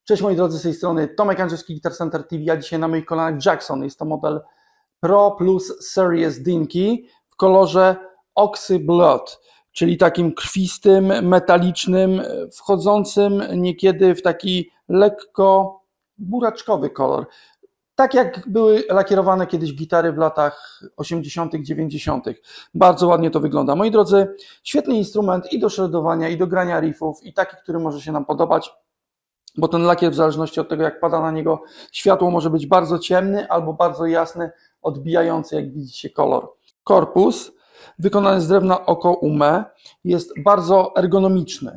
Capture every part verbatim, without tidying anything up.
Cześć moi drodzy, z tej strony Tomek Andrzejewski, Guitar Center T V, a dzisiaj na moich kolanach Jackson. Jest to model Pro Plus Series Dinky w kolorze Oxy Blood, czyli takim krwistym, metalicznym, wchodzącym niekiedy w taki lekko buraczkowy kolor. Tak jak były lakierowane kiedyś gitary w latach osiemdziesiątych, dziewięćdziesiątych. Bardzo ładnie to wygląda. Moi drodzy, świetny instrument i do shredowania, i do grania riffów, i taki, który może się nam podobać, bo ten lakier w zależności od tego, jak pada na niego światło, może być bardzo ciemny albo bardzo jasny, odbijający, jak widzicie, kolor. Korpus wykonany z drewna oko ume jest bardzo ergonomiczny.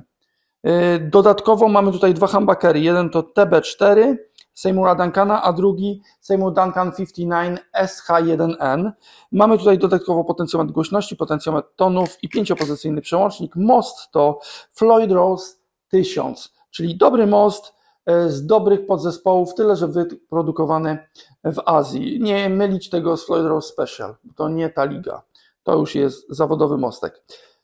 Dodatkowo mamy tutaj dwa humbuckery. Jeden to T B cztery Seymoura Duncana, a drugi Seymour Duncan pięćdziesiąt dziewięć S H jeden N. Mamy tutaj dodatkowo potencjometr głośności, potencjometr tonów i pięciopozycyjny przełącznik. Most to Floyd Rose tysiąc, czyli dobry most z dobrych podzespołów, tyle że wyprodukowany w Azji. Nie mylić tego z Floyd Rose Special, to nie ta liga. To już jest zawodowy mostek.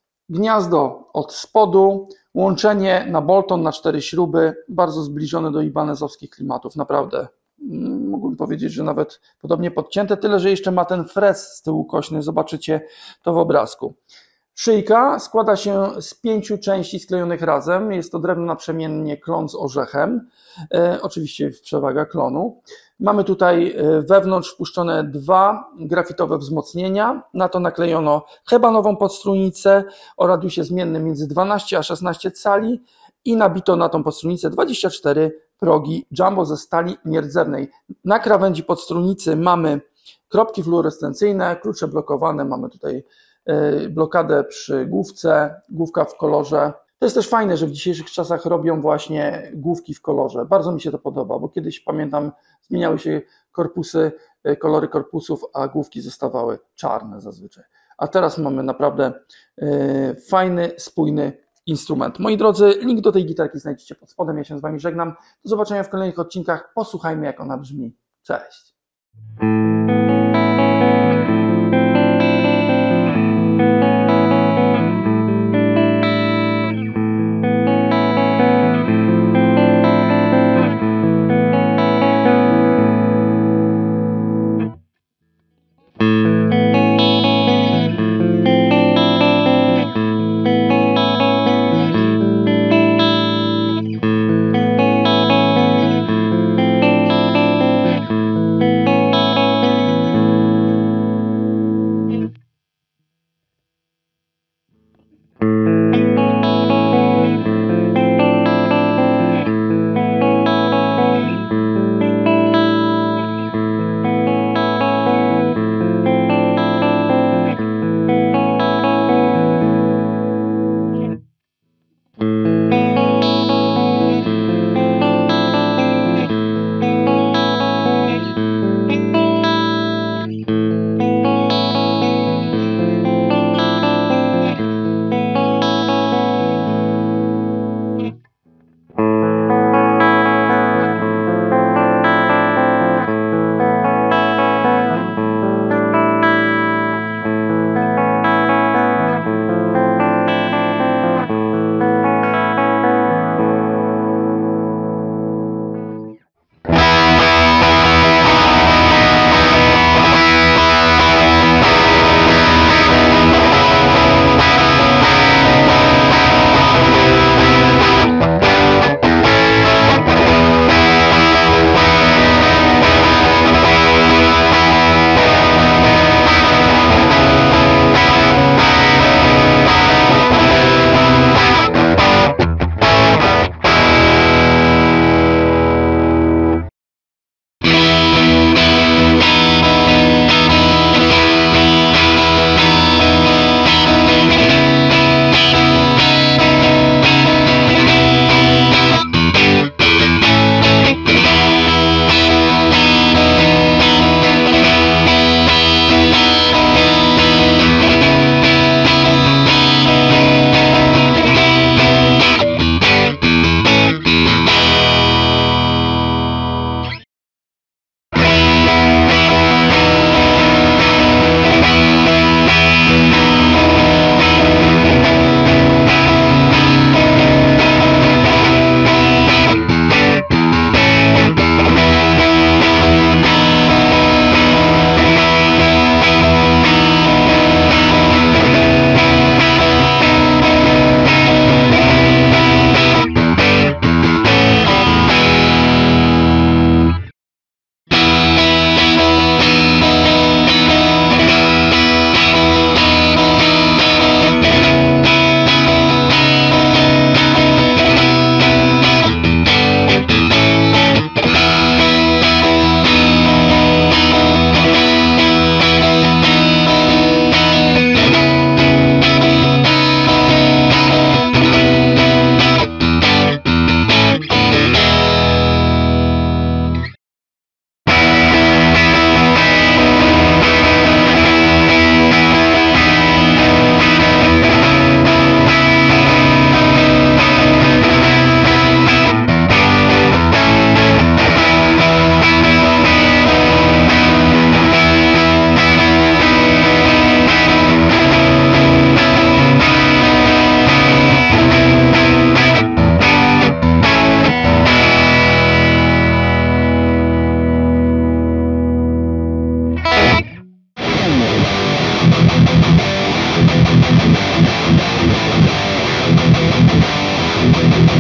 Gniazdo od spodu, łączenie na Bolton na cztery śruby, bardzo zbliżone do ibanezowskich klimatów, naprawdę. Mógłbym powiedzieć, że nawet podobnie podcięte, tyle że jeszcze ma ten frez z tyłu kośny, zobaczycie to w obrazku. Szyjka składa się z pięciu części sklejonych razem. Jest to drewno naprzemiennie klon z orzechem. E, oczywiście przewaga klonu. Mamy tutaj wewnątrz wpuszczone dwa grafitowe wzmocnienia. Na to naklejono hebanową podstrunicę o radiusie zmiennym między dwanaście a szesnaście cali i nabito na tą podstrunicę dwadzieścia cztery progi jumbo ze stali nierdzewnej. Na krawędzi podstrunicy mamy kropki fluorescencyjne, klucze blokowane. Mamy tutaj blokadę przy główce, główka w kolorze. To jest też fajne, że w dzisiejszych czasach robią właśnie główki w kolorze. Bardzo mi się to podoba, bo kiedyś, pamiętam, zmieniały się korpusy, kolory korpusów, a główki zostawały czarne zazwyczaj. A teraz mamy naprawdę fajny, spójny instrument. Moi drodzy, link do tej gitarki znajdziecie pod spodem. Ja się z Wami żegnam. Do zobaczenia w kolejnych odcinkach. Posłuchajmy, jak ona brzmi. Cześć!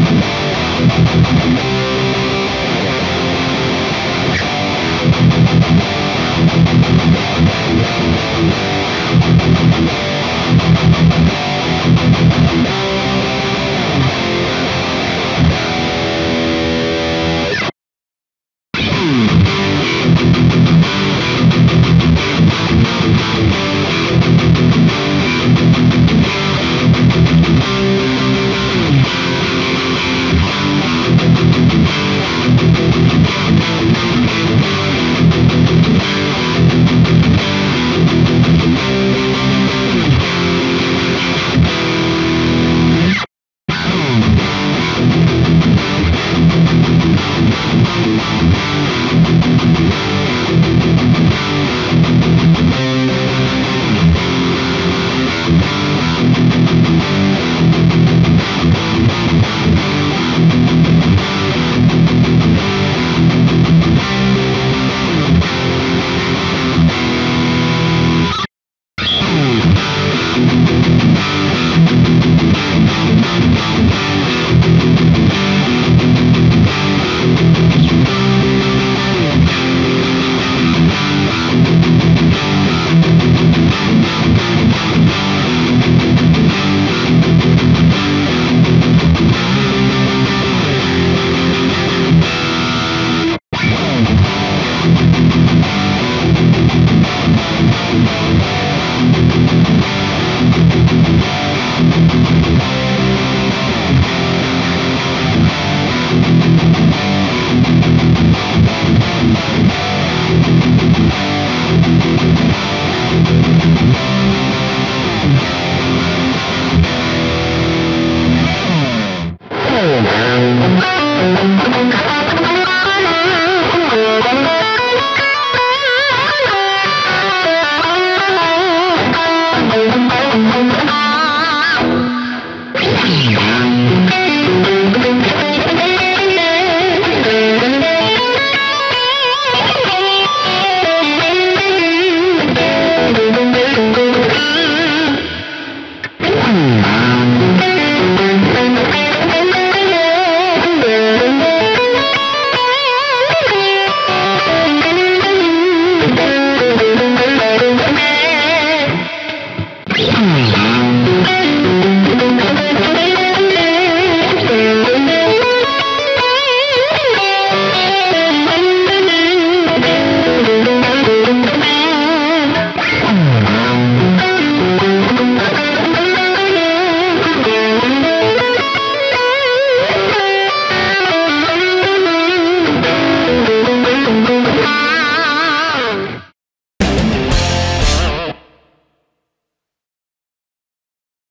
Oh,